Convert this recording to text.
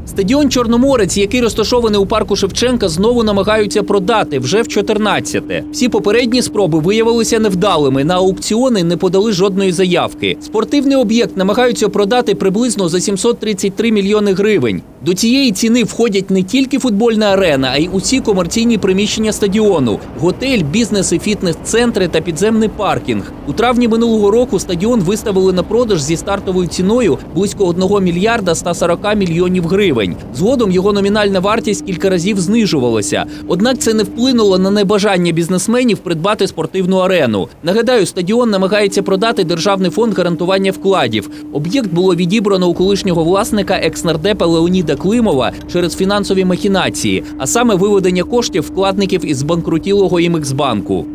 Стадіон «Чорноморець», який розташований у парку Шевченка, знову намагаються продати вже в 14-те. Всі попередні спроби виявилися невдалими, на аукціони не подали жодної заявки. Спортивний об'єкт намагаються продати приблизно за 733 мільйони гривень. До цієї ціни входять не тільки футбольна арена, а й усі комерційні приміщення стадіону – готель, бізнес і фітнес-центри та підземний паркінг. У травні минулого року стадіон виставили на продаж зі стартовою ціною близько 1 мільярда 140 мільйонів гривень. Згодом його номінальна вартість кілька разів знижувалася. Однак це не вплинуло на небажання бізнесменів придбати спортивну арену. Нагадаю, стадіон намагається продати Державний фонд гарантування вкладів. Об'єкт було відібрано у колишнього власника екс-нардепа Леоніда Климова через фінансові махінації, а саме виведення коштів вкладників із збанкрутілого «Імексбанку».